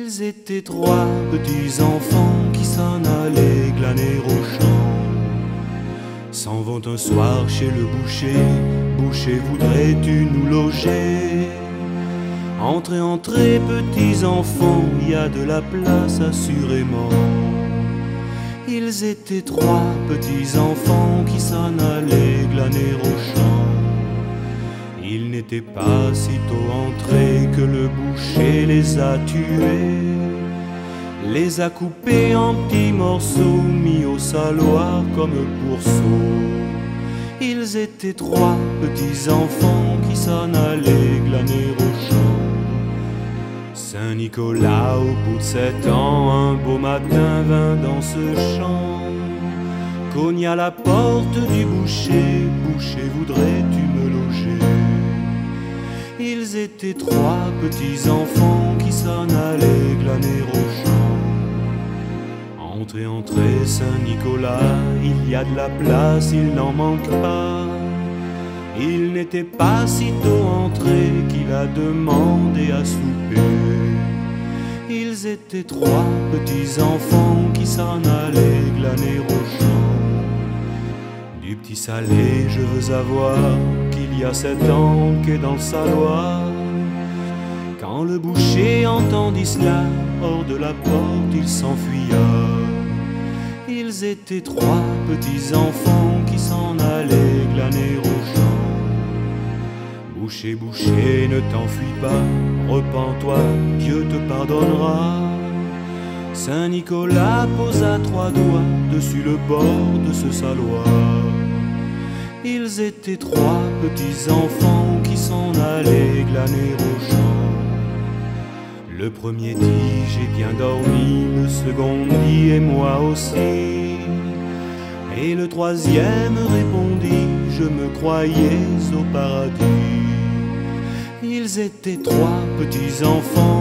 Ils étaient trois petits enfants qui s'en allaient glaner au champ. S'en vont un soir chez le boucher. Boucher, voudrais-tu nous loger? Entrez, entrez, petits enfants, il y a de la place assurément. Ils étaient trois petits enfants qui s'en allaient glaner au champ. Ils n'étaient pas sitôt entrés que le boucher les a tués, les a coupés en petits morceaux, mis au saloir comme pourceaux. Ils étaient trois petits enfants qui s'en allaient glaner au champ. Saint-Nicolas, au bout de 7 ans, un beau matin vint dans ce champ, cogna à la porte du boucher. Boucher, voudrais-tu me loger? Ils étaient trois petits enfants qui s'en allaient glaner au champ. Entrez, entrez, Saint-Nicolas, il y a de la place, il n'en manque pas. Il n'était pas sitôt entré qu'il a demandé à souper. Ils étaient trois petits enfants qui s'en allaient glaner au champ. Du petit salé je veux avoir, qu'il y a 7 ans qu'est dans le saloir. Quand le boucher entendit cela, hors de la porte il s'enfuya. Ils étaient trois petits enfants qui s'en allaient glaner au champ. Boucher, boucher, ne t'enfuis pas, repens-toi, Dieu te pardonnera. Saint-Nicolas posa 3 doigts dessus le bord de ce saloir. Ils étaient trois petits enfants qui s'en allaient glaner au champ. Le premier dit, j'ai bien dormi, le second dit, et moi aussi. Et le troisième répondit, je me croyais au paradis. Ils étaient trois petits enfants